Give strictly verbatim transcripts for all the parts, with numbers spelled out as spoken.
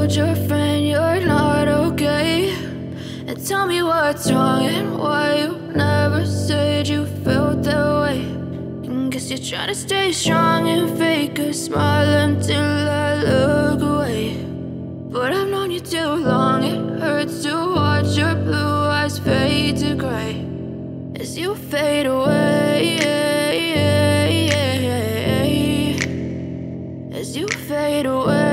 told your friend you're not okay? And tell me what's wrong and why you never said you felt that way. And guess you're trying to stay strong and fake a smile until I look away. But I've known you too long, it hurts to watch your blue eyes fade to gray as you fade away, as you fade away.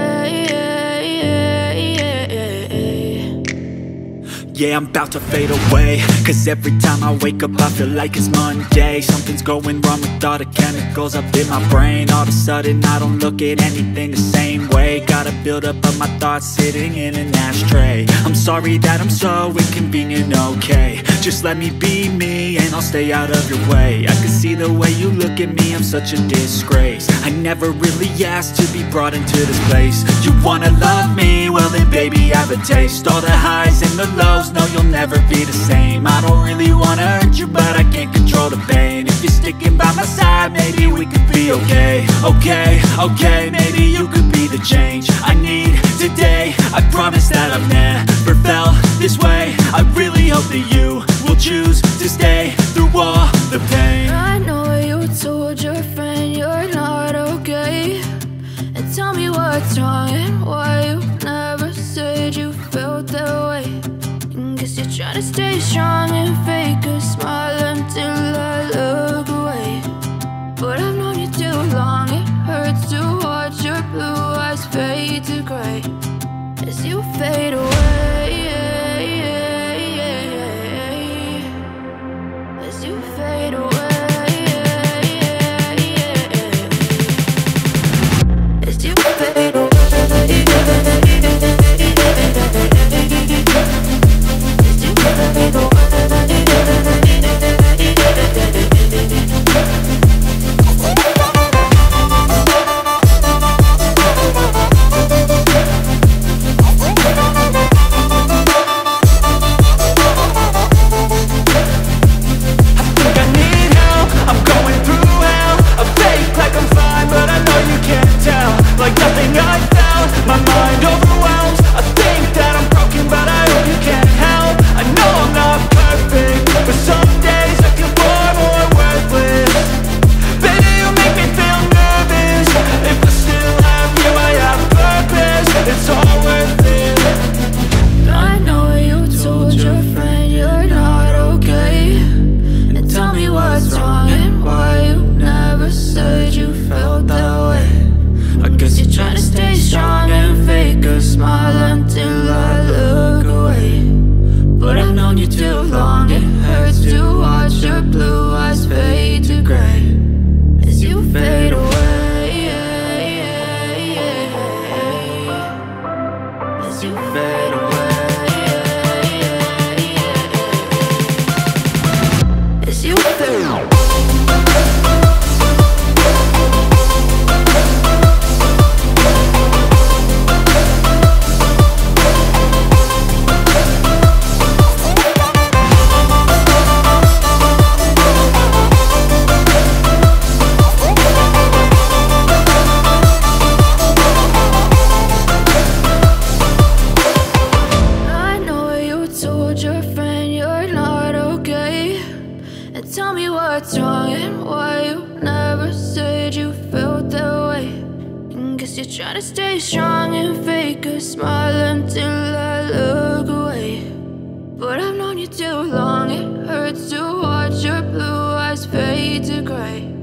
Yeah, I'm about to fade away, cause every time I wake up I feel like it's Monday. Something's going wrong with all the chemicals up in my brain. All of a sudden I don't look at anything the same way. Gotta build up of my thoughts sitting in an ashtray. I'm sorry that I'm so inconvenient, okay? Just let me be me and I'll stay out of your way. I can see the way you look at me, I'm such a disgrace. I never really asked to be brought into this place. You wanna love me? Well then baby, have a taste. All the highs and the lows, no, you'll never be the same. I don't really wanna hurt you, but I can't control the pain. If you're sticking by my side, maybe we could be okay. Okay, okay, maybe you could be the change I need today. I promise that I've never felt this way. I really hope that you will choose to stay through all the pain. I know you told your friend you're not okay. And tell me what's wrong and why you never said you felt that way. Guess you're trying to stay strong and fake a smile until I look away. But I've known you too long, it hurts to watch your blue eyes fade to gray as you fade away, as you fade away, as you fade away. Tell me what's wrong and why you never said you felt that way. And guess you're trying to stay strong and fake a smile until I look away. But I've known you too long, it hurts to watch your blue eyes fade to gray